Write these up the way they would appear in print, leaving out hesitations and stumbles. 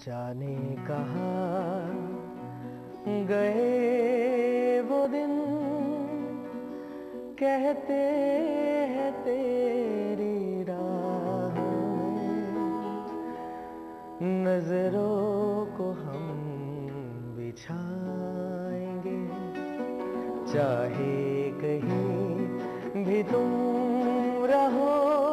जाने कहाँ गए वो दिन, कहते हैं तेरी राह में नजरों को हम बिछाएंगे, चाहे कहीं भी तुम रहो,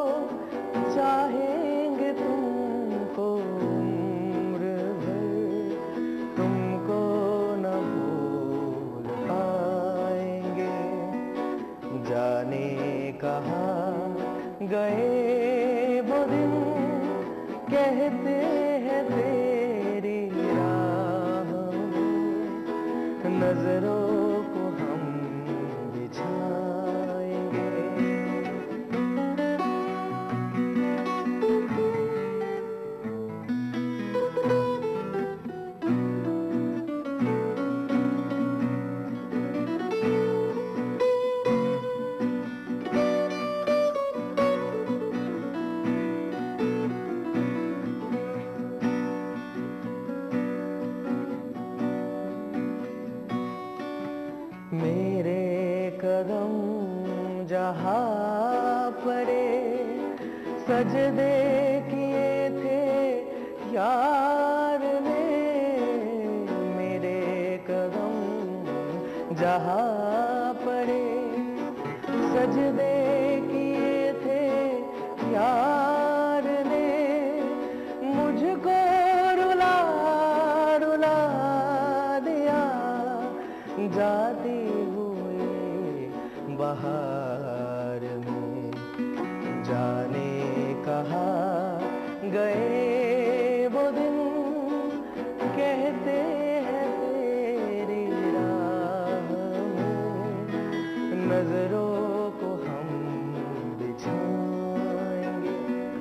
चाहेंगे तुमको उम्र भर, तुमको न भूल पाएंगे। जाने कहाँ गए वो दिन, कहते हैं तेरी राह में नजरों को हम बिछाएंगे। मेरे कदम जहाँ पड़े, सजदे किए थे यार ने। मेरे कदम जहाँ पड़े, सजदे किए थे यार ने। मुझको रुला रुला दिया जाती हुई बहार में। जाने कहाँ गए वो दिन, कहते हैं तेरी राह में नजरों को हम बिछाएंगे।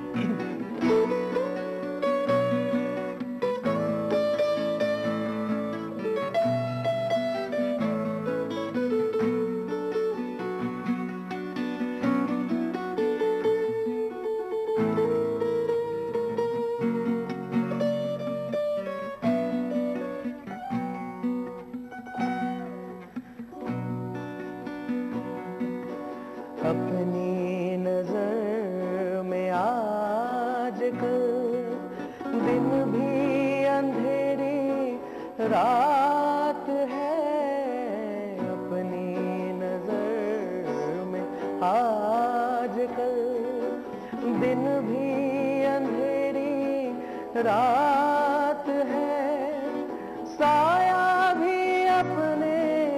अपनी नजर में आजकल दिन भी अंधेरी रात है। अपनी नजर में आजकल दिन भी अंधेरी रात है। साया भी अपने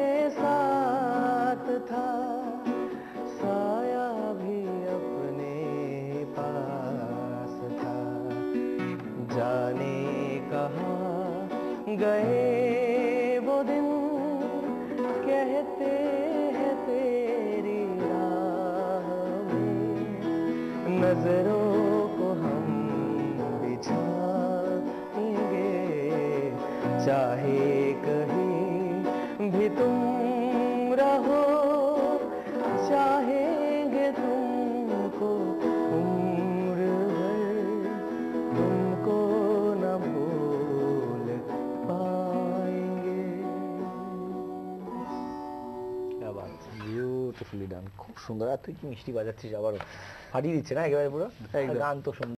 साथ था, साया भी अपने पास था। जाने कहाँ गए वो दिन, कहते हैं तेरी राह में नजरों को हम बिछाएंगे। चाहे कहीं भी तुम रहो, चाहेंगे तुमको उम्र भर, तुमको न भूल पाएंगे। क्या बात, বিউটিফুলি ডান, খুব সুন্দর। আর তুই কি মিষ্টি বাজাচ্ছিস, আবার ফাটিয়ে দিচ্ছে না একেবারে পুরো গান তো সুন্দর।